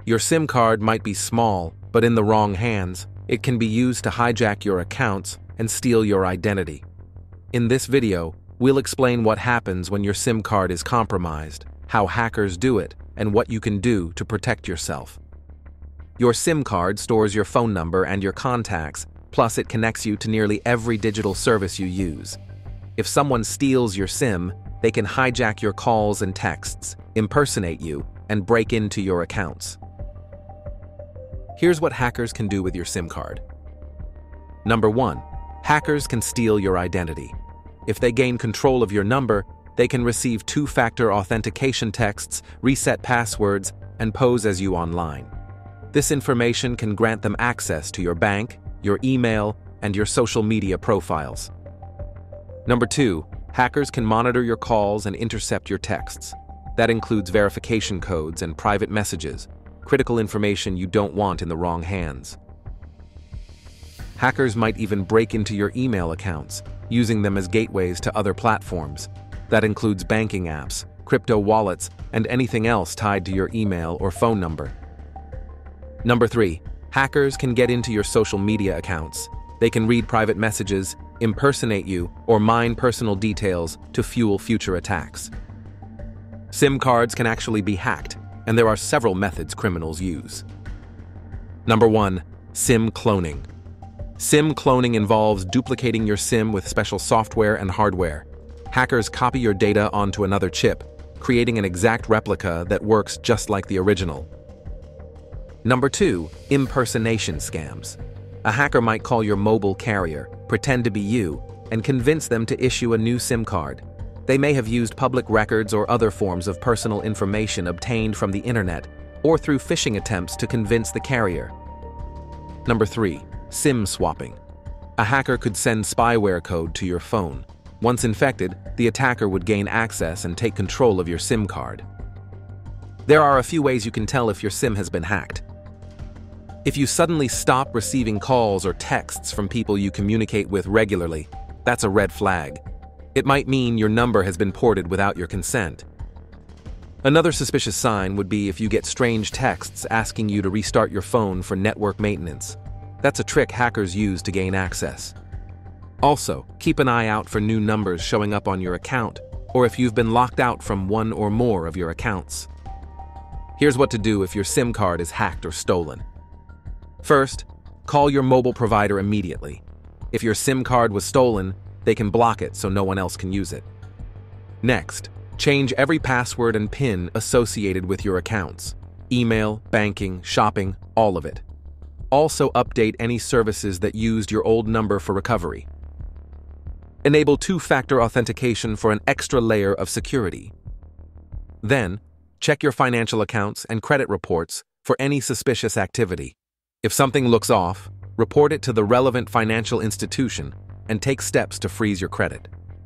Your SIM card might be small, but in the wrong hands, it can be used to hijack your accounts and steal your identity. In this video, we'll explain what happens when your SIM card is compromised, how hackers do it, and what you can do to protect yourself. Your SIM card stores your phone number and your contacts, plus it connects you to nearly every digital service you use. If someone steals your SIM, they can hijack your calls and texts, impersonate you, and break into your accounts. Here's what hackers can do with your SIM card. Number 1. Hackers can steal your identity. If they gain control of your number, they can receive two-factor authentication texts, reset passwords, and pose as you online. This information can grant them access to your bank, your email, and your social media profiles. Number 2. Hackers can monitor your calls and intercept your texts. That includes verification codes and private messages, critical information you don't want in the wrong hands. Hackers might even break into your email accounts, using them as gateways to other platforms. That includes banking apps, crypto wallets, and anything else tied to your email or phone number. Number 3. Hackers can get into your social media accounts. They can read private messages, impersonate you, or mine personal details to fuel future attacks. SIM cards can actually be hacked, and there are several methods criminals use. Number 1. SIM cloning. SIM cloning involves duplicating your SIM with special software and hardware. Hackers copy your data onto another chip, creating an exact replica that works just like the original. Number 2. Impersonation scams. A hacker might call your mobile carrier, pretend to be you, and convince them to issue a new SIM card. They may have used public records or other forms of personal information obtained from the internet, or through phishing attempts to convince the carrier. Number 3. SIM swapping. A hacker could send spyware code to your phone. Once infected, the attacker would gain access and take control of your SIM card. There are a few ways you can tell if your SIM has been hacked. If you suddenly stop receiving calls or texts from people you communicate with regularly, that's a red flag. It might mean your number has been ported without your consent. Another suspicious sign would be if you get strange texts asking you to restart your phone for network maintenance. That's a trick hackers use to gain access. Also, keep an eye out for new numbers showing up on your account, or if you've been locked out from one or more of your accounts. Here's what to do if your SIM card is hacked or stolen. First, call your mobile provider immediately. If your SIM card was stolen, they can block it so no one else can use it. Next, change every password and PIN associated with your accounts. Email, banking, shopping, all of it. Also update any services that used your old number for recovery. Enable two-factor authentication for an extra layer of security. Then, check your financial accounts and credit reports for any suspicious activity. If something looks off, report it to the relevant financial institution and take steps to freeze your credit.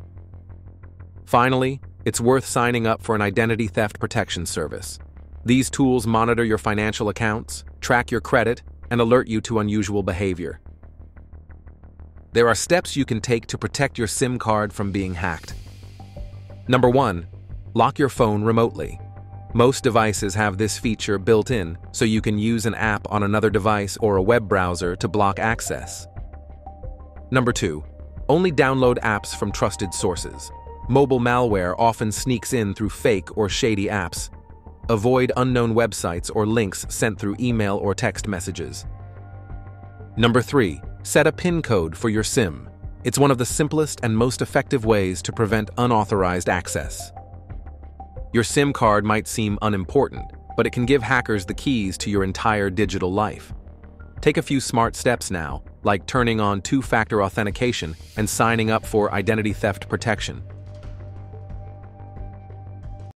Finally, it's worth signing up for an identity theft protection service. These tools monitor your financial accounts, track your credit, and alert you to unusual behavior. There are steps you can take to protect your SIM card from being hacked. Number 1. Lock your phone remotely. Most devices have this feature built in, so you can use an app on another device or a web browser to block access. Number 2. Only download apps from trusted sources. Mobile malware often sneaks in through fake or shady apps. Avoid unknown websites or links sent through email or text messages. Number 3. Set a PIN code for your SIM. It's one of the simplest and most effective ways to prevent unauthorized access. Your SIM card might seem unimportant, but it can give hackers the keys to your entire digital life. Take a few smart steps now, like turning on two-factor authentication and signing up for identity theft protection.